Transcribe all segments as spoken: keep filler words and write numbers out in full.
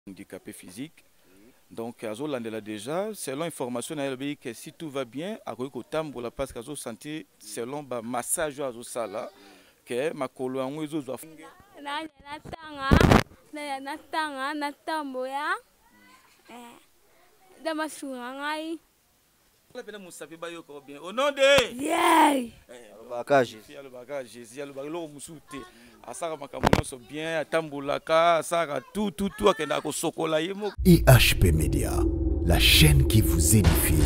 handicapé physique. Donc, Azo Landela déjà, selon information, que si tout va bien, à Tambola, parce qu'Azo senti, selon le massage Azo Sala, que ma colo en Ouzo doit faire. Natanga, Natamboya, Damasungai. Au nom de Yeah! le bagage, le bagage, le bagage, asaka makambo so bien atambulaka asaka tout tout tout akenda ko sokola yemo. I H P Media, la chaîne qui vous édifie.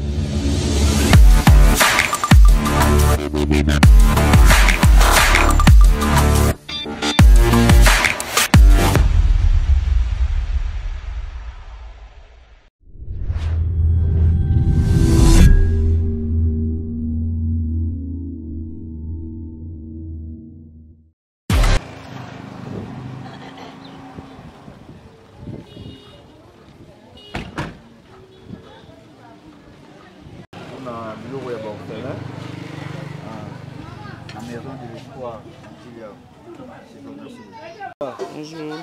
La maison de l'espoir, Bonjour.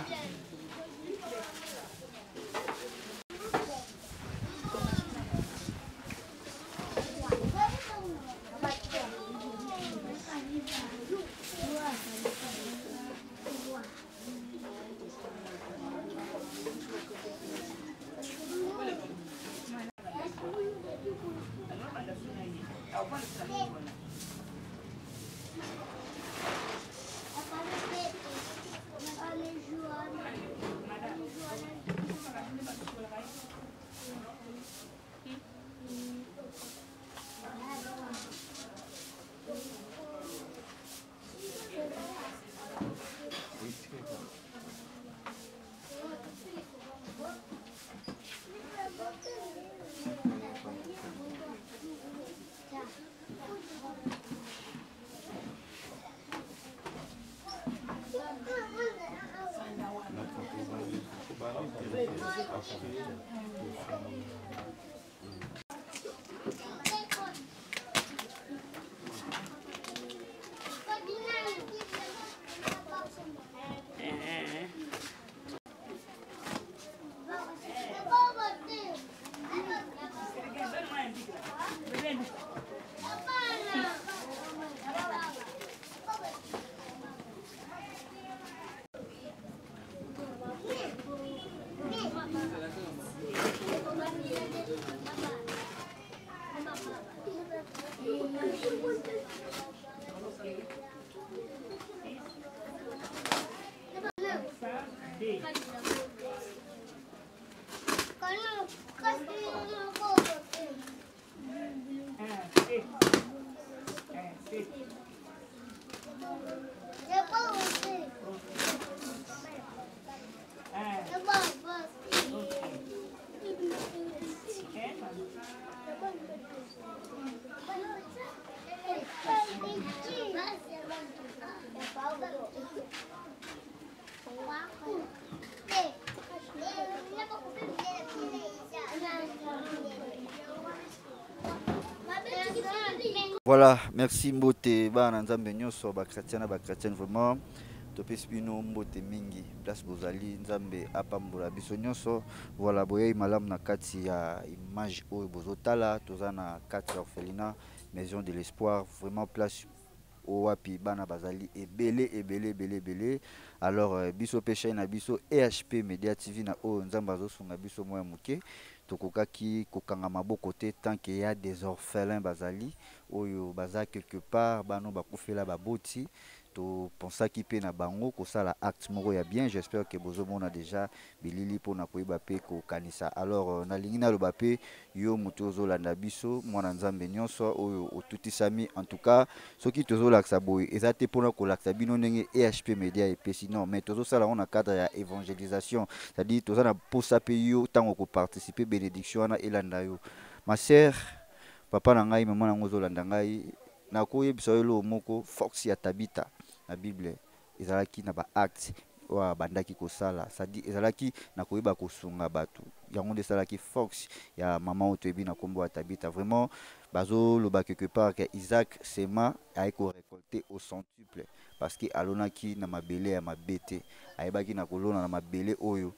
Voilà, merci Mbote, ba nanzambe nyonso ba chrétien na ba chrétien vraiment. Topesi bino Mbote mingi, place bozali nzambe apambola biso nyonso. Voilà, boye malamu na kati ya image oyo bozotala, toza na kati ya orphelinat, maison de l'espoir, vraiment place owapi bana bazali ebele ebele ebele ebele. Alors euh, biso peche na biso E H P Media T V na o nzambe azosunga biso moya muke. Tokokaki kokanga maboko te tant qu'il y a des orphelins bazali oyo baza quelque part bano bakufela baboti to pensa ki pe na bango ko sala acte moko ya bien. J'espère que bozo mona déjà bilili pona koyeba pe ko kanisa. Alors na lingi na loba pe yo muto zolanda biso mwana nzambe nyonso oyo otutisami. En tout cas soki tozo laksa boy ezate pona ko laksa bino ndenge E H P Media et sinon mais tozo sala on a cadre ya évangélisation, c'est-à-dire toza na posa pe yo tango ko participer bénédiction na elanda yo. Ma sœur, papa na ngai maman na ngozo landa ngai na koyebisa yo lo moko fox ya Tabita na Bible ezalaki na ba acte wa bandaki kosala, c'est-à-dire ezalaki na koyeba kosunga batu yango nde esalaki fox ya maman oyo toyebi na kombo ya Tabita. Vraiment bazo loba quelque part que Isaac sema aiko récolter au centuple parce que alonaki na mabele ya mabete ayebaki na kolona na mabele oyo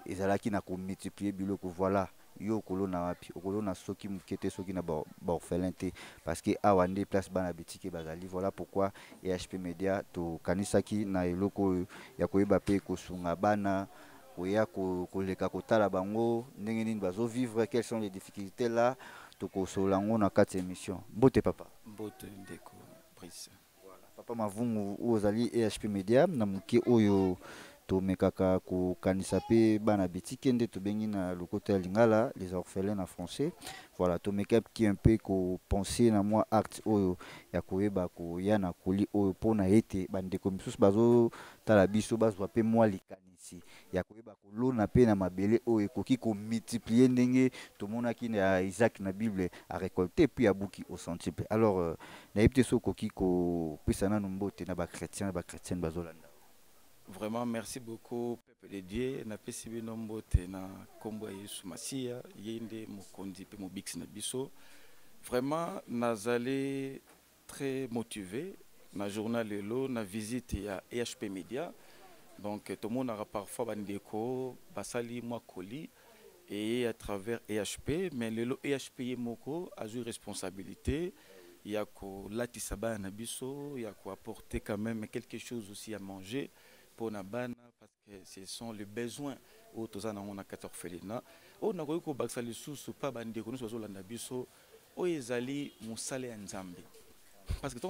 ezalaki na ko multiplier biloko voilà yo kolona wapi kolona soki mukete soki na ba orphelin te parce que awa nde place bana bitike bazali. Voilà pourquoi E H P Media to kanisaki na eloko ya koyeba pe kosunga bana koya koleka kotala bango ndenge nini bazo vivre, quelles sont les difficultés là to kosolango na kati émission. Mbote papa. Mbote ndeko Brice. Papa Mavungu ozali E H P Media na muke oyo to mekaka ko kanisa pe bana bitike nde to bengi na lokoto ya lingala les orphelins en français. Voilà to meka qui un peu ko penser na moi acte oyo ya koyeba ko yana koli oyo pona ete bande ko misusu bazo tala biso bazwa pe moi likanisi ya koyeba ko lona pe na mabele oyo koki ko multiplier ndenge to mona ki na Isaac na Bible a récolté puis a buki au centuple. Alors euh, na yebte so koki ko pisana no mbote na ba chrétien ba chrétienne bazolanda. Vraiment, merci beaucoup, peuple de Dieu. Na pesi bino mbote na kombo ya Yesu Masia, yende mokondi pe mobix na biso. Vraiment, nazali très motivé na journal lelo na visite ya E H P Media. Donc tout le monde aura parfois bandeko basali moi colis et à travers E H P, mais lelo E H P moko a eu responsabilité. Il y a ko latisa bana biso, il y a ko apporter quand même quelque chose aussi à manger pour na bana parce que ce sont les besoins au tozana on a quatre orphelinats. On a ko baksali susu pa bandeko nous so landa biso o ezali musale ya Nzambe. Parce que tant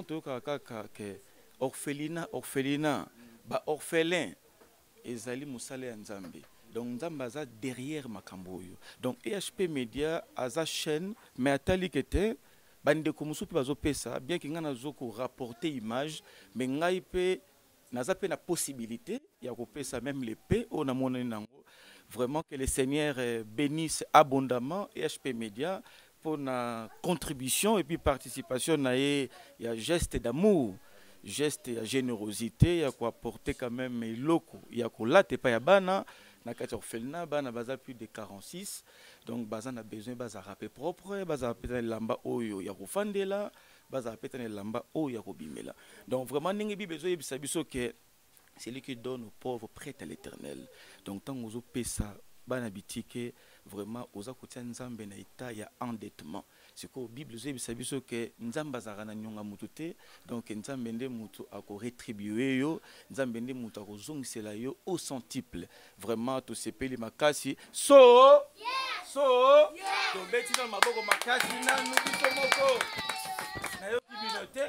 que orphelinat orphelinat ba orphelin ezali musale ya Nzambe. Donc Nzambe aza derrière makambo yo. Donc E H P Media aza chaîne mais atali kete bandeko musupi bazo pesa bien que ngana zoko rapporter image mais ngai pe naza pe na possibilité ya ko pesa même les paix on a monné nango. Vraiment que le Seigneur bénisse abondamment E H P Media pour na contribution et puis participation na y a geste d'amour, geste de générosité, ya ko apporter quand même loko, ya ko late pa ya bana na kati orphelinat bana baza plus de quarante-six. Donc baza na besoin baza rapé propre, baza peut-être lamba oyo ya ko fandela, baza peut-être lamba oyo ya ko bimela. Donc vraiment ningi bi besoin yebisa biso que c'est lui qui donne aux pauvres prêts à l'Éternel. Donc tant ozo pesa bana bitike vraiment oza kotia Nzambe na état ya endettement. C'est que la Bible dit que Nzamba zarana nyonga mutu. Donc Nzambe nde mutu ako rétribuer yo, Nzambe nde mutu ako zongisela yo au centuple. Vraiment to sepeli makasi. So so to beti na maboko makasi na nubiso moko. Na yo kibinote.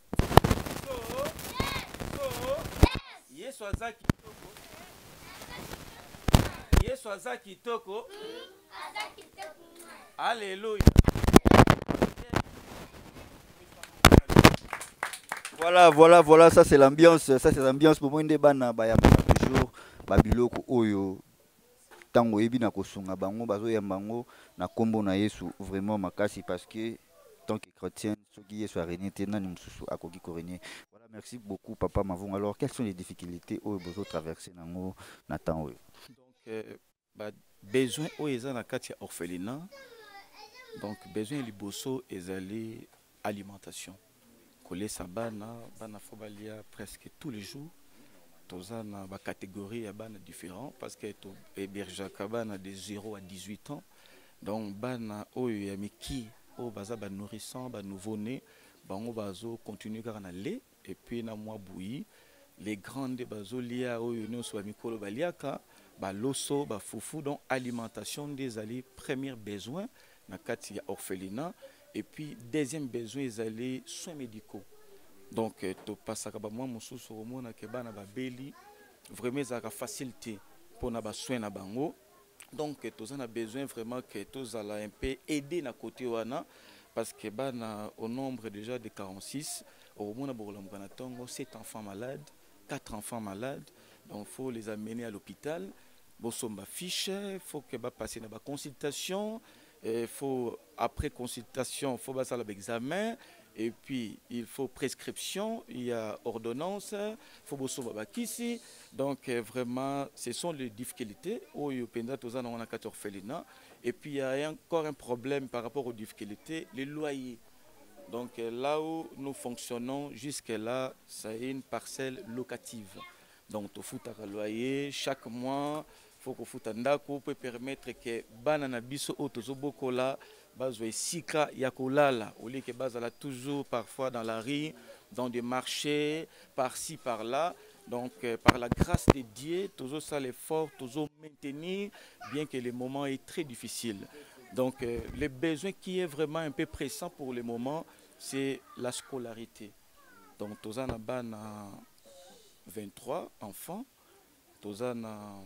So so Yesu azaki toko. Yesu azaki toko. Alléluia. Voilà, voilà, voilà, ça c'est l'ambiance, ça c'est l'ambiance pour moi de bana bayamba toujours babiloko oyo tango yebi na kosunga bango bazo yambango na kombo na Yesu vraiment makasi parce que tant que chrétien soki Yesu a régné tena ni mususu akoki ko régner. Voilà, merci beaucoup papa Mavung. Alors quelles sont les difficultés oyo bozo traverser nango na temps oyo? Donc euh, ba besoin oyo eza na kati ya orphelinat. Donc besoin liboso ezali alimentation. Coller sa bana, bana fobalia presque tous les jours. Toza na ba catégorie ya bana différents parce que to héberge bana de zéro à dix-huit ans. Donc bana oyo ya miki o baza ba nourrissant, ba nouveau-né, bango bazo continuer car na lait et puis na moi bouilli. Les grandes bazo lia oyo no so mikolo baliaka, ba loso, ba foufou. Donc alimentation des ali premier besoin na kati ya orphelinat. Et puis, deuxième besoin, ils allaient soins médicaux. Donc, tu passes à moi, mon sous au monde, que bana ba beli, vraiment, ça a facilité pour na ba soins na bango. Donc, tu as besoin vraiment que tu allais un peu aider na côté wana, parce que bana au nombre déjà de quarante-six, au monde a sept enfants malades, quatre enfants malades. Donc, il faut les amener à l'hôpital. Bon, sont ba fiche, il faut que ba passer na ba consultation. Il faut, après consultation, il faut passer l'examen. Et puis, il faut prescription, il y a ordonnance, il faut bosser babakisi. Donc, vraiment, ce sont les difficultés. On a quatre orphelinats. Et puis, il y a encore un problème par rapport aux difficultés, les loyers. Donc, là où nous fonctionnons, jusque-là, c'est une parcelle locative. Donc, il faut un loyer chaque mois. faut que futa ndako peut permettre que bana na biso otozo bokola bazwe sika ya kolala au lieu que bazala toujours parfois dans la rue, dans des marchés par-ci par-là. Donc euh, par la grâce de Dieu toujours ça l'effort toujours maintenir bien que le moment est très difficile. Donc euh, le besoin qui est vraiment un peu pressant pour le moment, c'est la scolarité. Donc tous en bana vingt-trois enfants, tous en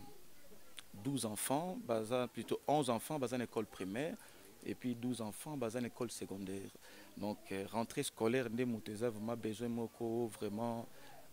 douze enfants, baza, plutôt onze enfants dans une école primaire et puis douze enfants dans une école secondaire. Donc euh, rentrée scolaire des Mouteza vraiment besoin moko vraiment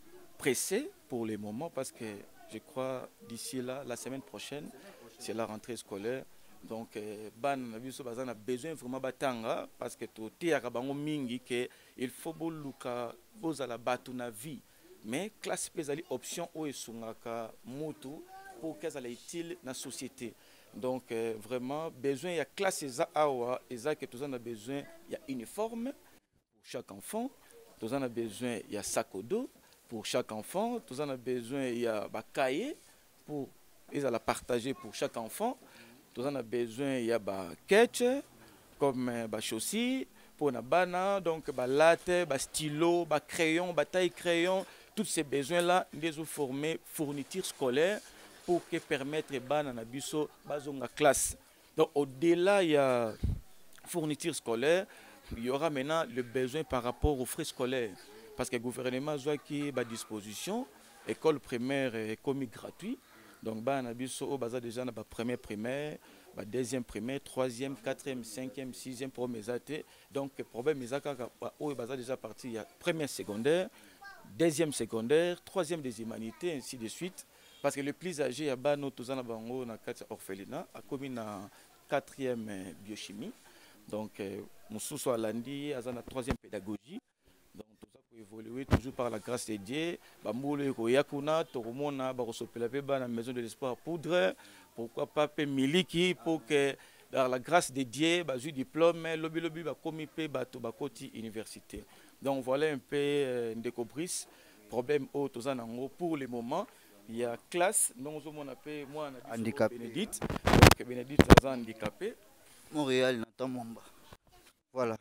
pressé pour le moment parce que je crois d'ici là la semaine prochaine c'est la rentrée scolaire. Donc euh, ban na biso baza na besoin vraiment batanga parce que to teyaka bango mingi que il faut boluka bozala batu na vie mais classe pezali option o esungaka mutu pour qu'elle soit utile dans la société. Donc euh, vraiment besoin il y a classe eza awa eza que tous en a besoin il y a uniforme pour chaque enfant, tous en a besoin il y a sac au dos pour chaque enfant, tous en a besoin il y a ba cahier pour ils la partager pour chaque enfant, tous en a besoin il y a ba ketch comme ba chaussures pour na bana donc ba latte, ba stylo, ba crayon, ba taille crayon, tous ces besoins là les ont formés fourniture scolaire pour que permettre bana na biso bazonga classe. Donc au-delà il y a fourniture scolaire, il y aura maintenant le besoin par rapport aux frais scolaires parce que le gouvernement a qui à disposition école primaire et commis gratuit. Donc bana biso au bazar déjà na ba première primaire, ba deuxième primaire, troisième, quatrième, cinquième, sixième premier athée. Donc le problème ezaka au bazar déjà parti il y a première secondaire, deuxième secondaire, troisième des humanités ainsi de suite. Parce que le plus âgé, il y a Bano, tous en Abango, dans quatre orphelinat, a commis dans quatrième biochimie. Donc, Moussou soit lundi, à la troisième pédagogie. Donc, tout ça pour évoluer toujours par la grâce de Dieu. Bamboule, Yakuna, Toromona, Barosopelape, dans la maison de l'espoir poudre. Pourquoi pas Miliki, pour que dans la grâce de Dieu, basu diplôme, lobby lobby, bakomi pe, bato bakoti université. Donc, voilà un peu de cobris. Problème au tous en ango pour le moment. Il y a classe, nous on appelle moi handicapé. Bénédicte, donc Bénédicte est handicapé. Montréal, Nathan Mwamba. Voilà.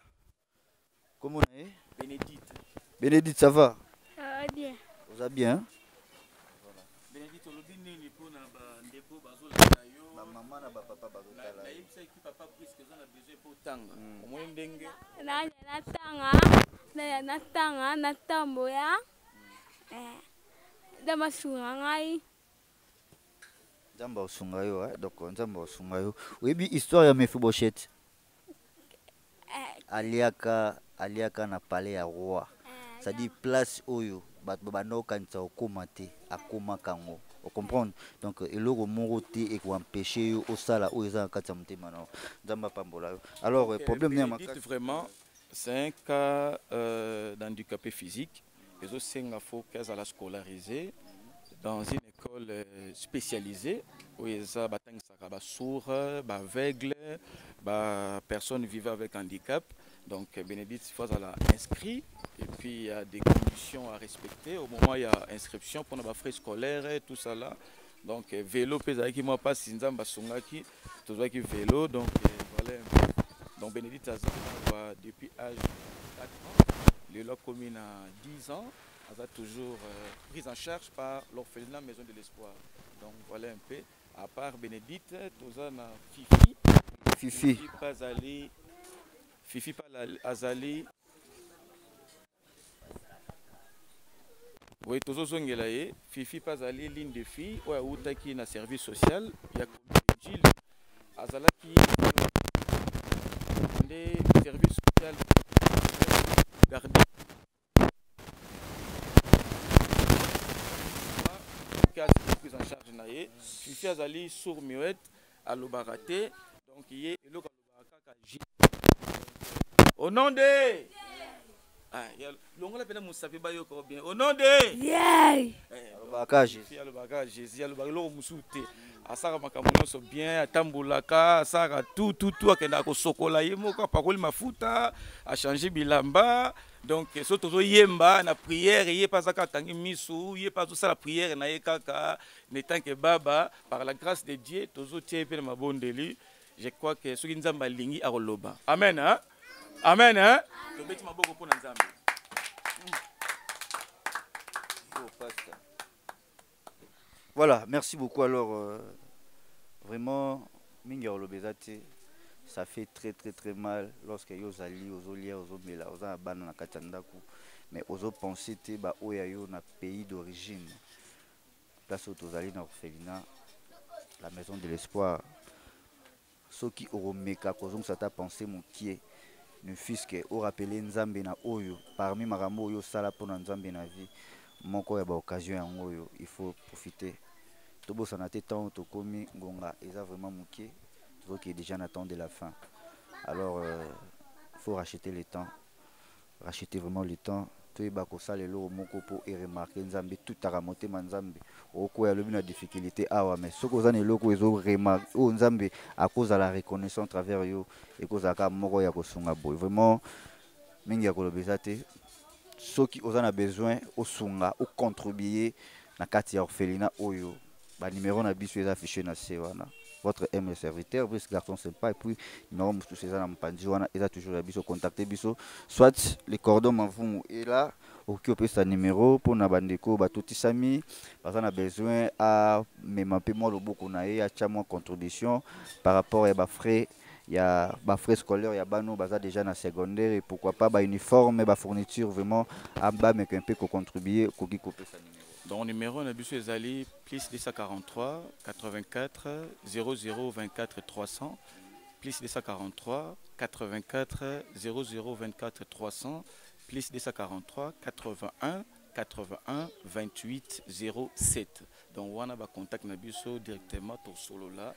Comment on est? Bénédicte. Bénédicte, ça va? Ça va bien. Vous allez bien? Voilà. Bénédicte, on l'a dit pour na ba ndeko bazo la yo. Ma maman na ba papa bazo la. La yebisa qui papa puisque on a besoin pour tanga. Au moins ndenge. Na na tanga, na na tanga, na tamboya. Eh. Dama sungai. Nzamba osunga yo, hein? Donc nzamba osunga yo. Oyebi histoire ya Mephibosheth. Aliaka aliaka na palais ya roi. Ça dit place oyo bat babano kanisa okoma te akoma kango. Vous comprenez? Donc eloko moko te et ko empêcher yo osala oyo za kati ya motema na nzamba pambola yo. Alors okay, problème n'est makasi. Vraiment c'est un cas euh, d'handicapé physique. Les autres il faut qu'elles soient scolarisées dans une école euh, spécialisée où ils ont des sourds, des aveugles, des personnes vivant avec handicap. Donc Bénédicte, il faut qu'elle inscrit et puis il y a des conditions à respecter. Au moment où il y a inscription pour les frais scolaires et tout ça là. Donc vélo, qui moi pas si nous qui tout ça qui vélo. Donc voilà. Donc Bénédicte depuis l'âge de quatre ans. Le lot commune à dix ans, elle a toujours euh, prise en charge par l'orphelinat Maison de l'Espoir. Donc voilà un peu. À part Bénédicte, tous on a Fifi. Fifi. Fifi pas allé. Fifi pas allé. Oui, tous on est Fifi pas allé ligne de filles. Ouais, ou t'as qui na service social. Il y a comme Gilles. Azala qui des services sociaux. Garder prise en charge naie Fifi azali sur muette à l'obaraté donc il est le au nom de ah longola pena musafi ba yoko bien au nom de yeah l'obakaji Fifi l'obakaji Jésus l'obakalo musute asaka makamono so bien atambulaka asaka tout tout tout akenda ko sokola yemo ko pakoli mafuta a changer bilamba Donc so tozo yemba na prière yé pas aka kangi misu yé pas ça la prière na ye kaka n'étant que baba par la grâce de Dieu tozo tie pe na mabondeli. Je crois que ce qui nzamba lingi aroloba. Amen hein. Amen hein. To beti maboko pona nzambe. Voilà, merci beaucoup. Alors, euh, vraiment, Minga Olobezate, ça fait très très très mal lorsque vous allez aux Olia, aux Omela, aux Abana, na Katandaku, mais aux pensées que bah Oyayo na pays d'origine, place aux allées dans l'orphelinat, la maison de l'espoir, ceux qui auront meka, causons ça t'a pensé mon pied, ne fût-ce que au rappeler Nzambe na Oyo, parmi Maramo Oyo Sala pour Nzambe na vie, mon corps a occasion en Oyo, il faut profiter. Tobo sanate tant tokomi ngonga eza vraiment mouké qui est déjà en attente de la fin. Alors il euh, faut racheter le temps, racheter vraiment le temps. To eba ko sala lo moko po et remarquer nzambe tout a ramonté manzambe oko ya lobi na difficulté awa mais soko za ne loko ezo remarquer o nzambe à cause de la reconnaissance à travers yo et cause aka moko ya ko sunga boy vraiment mingi ya ko lobezate ceux qui ont besoin au sunga au contribuer na kati ya orphelinat oyo. Bah, numéro na biso est affiché na sewana. Votre aime serviteur, parce que garçon sympa et puis numéro tous ces ans pandi wana est toujours la biso contacter biso soit les cordons m'avons et là OK peut sa numéro pour na bandeko ba tout sami parce qu'on a besoin à même un peu moins le beaucoup na et à chaque contribution par rapport à ba frais il y a ba frais scolaires il y a bano baza déjà na secondaire et pourquoi pas ba uniforme ba fourniture vraiment à bas mais un peu ko contribuer ko qui couper sa numéro. Donc, numéro on a besoin d'ali plus deux cent quarante-trois quatre-vingt-quatre zéro zéro vingt-quatre trois cents plus deux cent quarante-trois quatre-vingt-quatre zéro zéro vingt-quatre trois cents plus deux cent quarante-trois quatre-vingt-un quatre-vingt-un vingt-huit zéro sept. Donc on a ba contact na biso directement pour solo là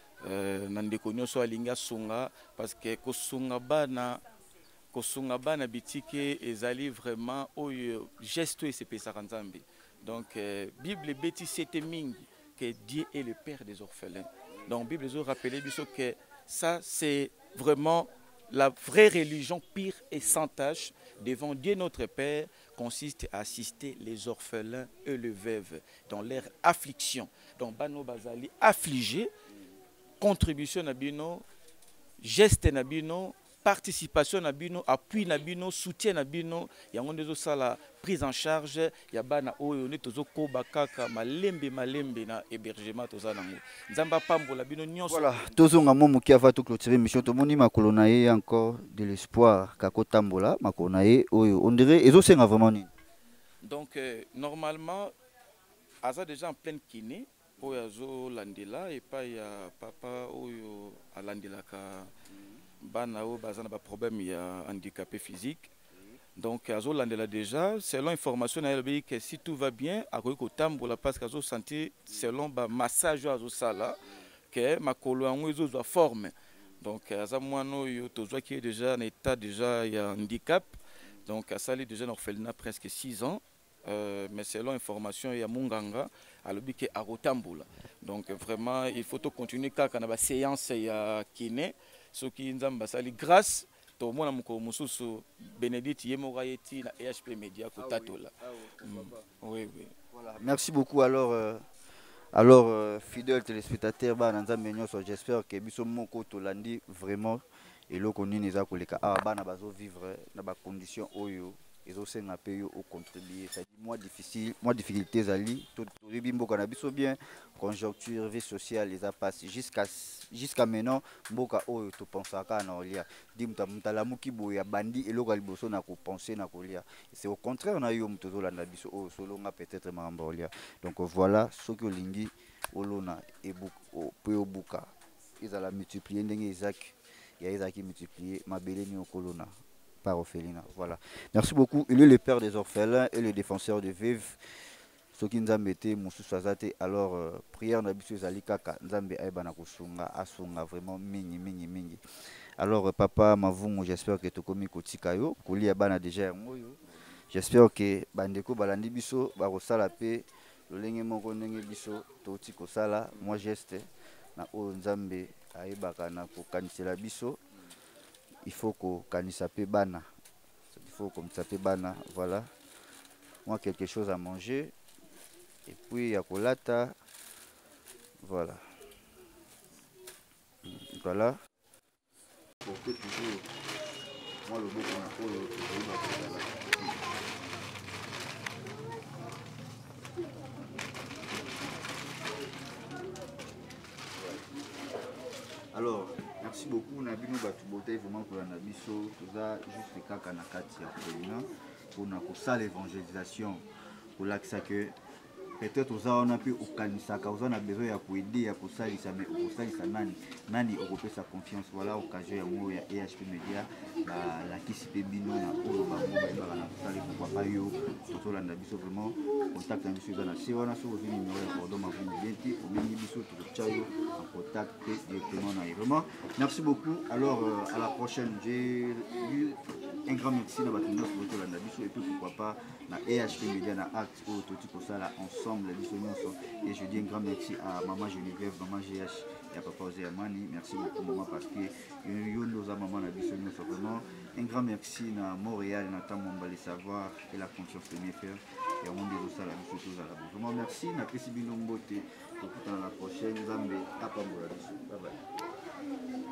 euh nandeko nyoso alinga sunga parce que ko sunga bana ko sunga bana bitike ezali vraiment au geste et c'est pesa nzambe. Donc, euh, Bible Béti c'était mingi que Dieu est le père des orphelins. Donc, Bible nous rappelle que ça, c'est vraiment la vraie religion pire et sans tâche devant Dieu notre Père consiste à assister les orphelins et les veuves dans leur affliction. Donc, Bano Bazali affligé, contribution nabino, geste nabino, participation nabino, appui nabino, soutien nabino, il y a un la prise en charge, il y a bana oyo ne tozo ko bakaka malembe malembe na hébergement toza nango. Nzamba pambo labino nyonso. Voilà, tozo ngamo muki ava to clôturer mission to moni makolo na ye encore de l'espoir kako tambola makolo na ye oyo on dirait ezo senga vraiment ni. Donc euh, normalement aza déjà en pleine kiné oyo azo landela et pas ya papa oyo alandela ka bana o bazana ba problème ya handicapé physique. Donc azo landela déjà selon information na elbi que si tout va bien akoki kotambola parce qu'azo senti selon ba massage azo sala que makolo yango ezo zwa forme. Donc aza mwano yo tozwa qui est déjà en état déjà ya handicap. Donc asali déjà en orphelinat presque six ans. Euh, mais selon information ya munganga alobi ke akotambola. Donc vraiment il faut to continuer kaka na ba séance ya kiné ce qui nzamba sali grâce to mona moko mususu Bénédicte Yemorayeti na E H P Media ko tatola. Ah oui, ah oui, mm. oui oui. Voilà, merci beaucoup alors euh, alors euh, fidèles téléspectateurs ba nzambe nyonso j'espère que biso moko to landi vraiment et loko nini za koleka ah bana bazo vivre na ba condition oyo ils ont un pays au contribuer. Ça dit moins difficile, moins difficultés à lui. Tout le bimbo qu'on a biso bien, conjoncture, vie sociale, les a passé jusqu'à jusqu'à maintenant. Mboka oh tu penses à quoi non lia. Dim ta mtalamu kiboya bandi et local bosso na ko penser na ko lia. C'est au contraire on a eu mtozo la na biso oh solo nga peut-être mamba lia. Donc voilà ce que lingi olona et buko peu buka. Ils a la multiplier ndenge Isaac. Il y a Isaac qui multiplier mabele ni okolona. Par orphelinat. Voilà. Merci beaucoup. Il est le père des orphelins et le défenseur de veuves. Ce qui nous a mis Moussou Swazate. Alors, euh, prière n'abusez Zali Kaka. Nzambe Aibana Kusunga, Asunga, vraiment mingi, mingi, mingi. Alors, euh, papa, Mavungo, j'espère que tu commis Kotikayo. Koli Abana déjà. J'espère que Bandeko Balandi Biso, Barosala P, le Lenge Moko Nenge Biso, Toti Kosala, moi geste, na O Nzambe Aibaka na Kokanisela Biso. Il faut que kanisa pe bana. Il faut comme ça fait bana, voilà. Moi quelque chose à manger et puis ya kolata, voilà. Voilà. Portez toujours moi le beau qu'on a pour le alors, merci beaucoup. On a vu nous battre beauté vraiment pour la nabiso. Tout ça, juste kaka na kati ya kolina pour na kosa l'évangélisation pour l'axe que peut-être aux on a pu au kanisaka aux on a besoin ya kuaider ya kosalisa mais kosalisa nani nani okope sa confiance voilà occasion ya ngo ya E H P Media la la kisipe bino na olo ba mo ba ba na kosali pourquoi pas yo toto la nabiso vraiment contact na biso na si wana so vini numéro ya cordon ma vous bientôt au même biso tout chayo en contact directement na vraiment merci beaucoup alors euh, à la prochaine j'ai eu un grand merci na bato nyonso toto la nabiso et puis pourquoi pas na E H P Media na acte au toti kosala ensemble biso nyonso et je dis un grand merci à maman Geneviève maman G H et à papa Ozé Amani merci beaucoup maman parce que yo nous a maman na biso nyonso vraiment un grand merci na Montréal na Tamomba les savoir et la confiance de mes frères et au monde des osala biso tous à la vraiment merci na pesi bino mbote pour tout à la prochaine Zambe apambola biso bye bye.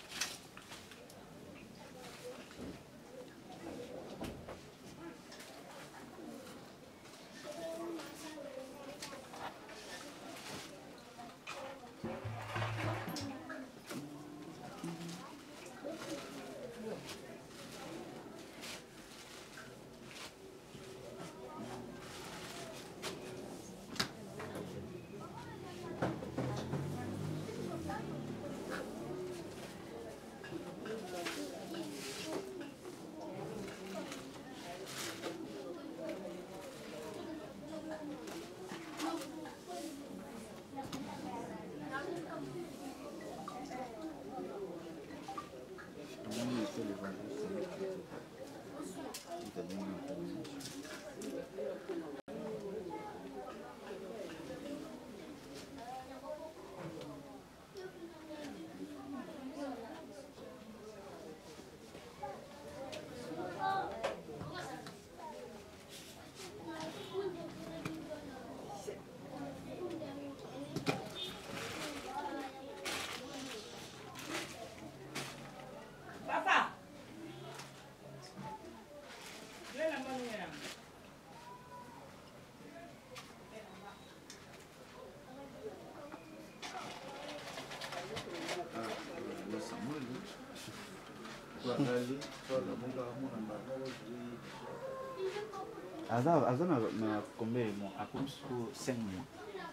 Azar, Azar na combien de mois? À comme cinq mois.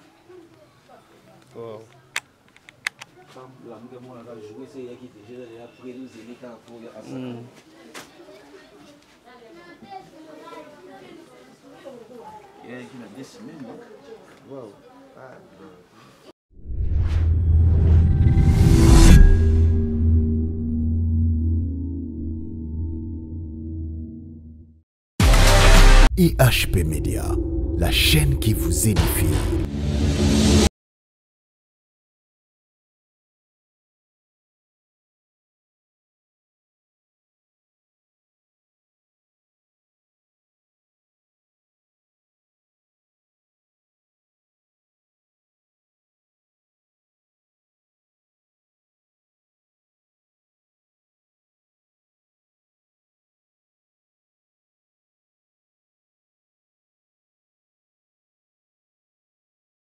Wow. Quand la mère moi a joué, c'est elle qui déjà déjà pris nous et les cas pour Azar. Il y a qui a deux semaines. Wow. Ah. E H P Media, la chaîne qui vous édifie.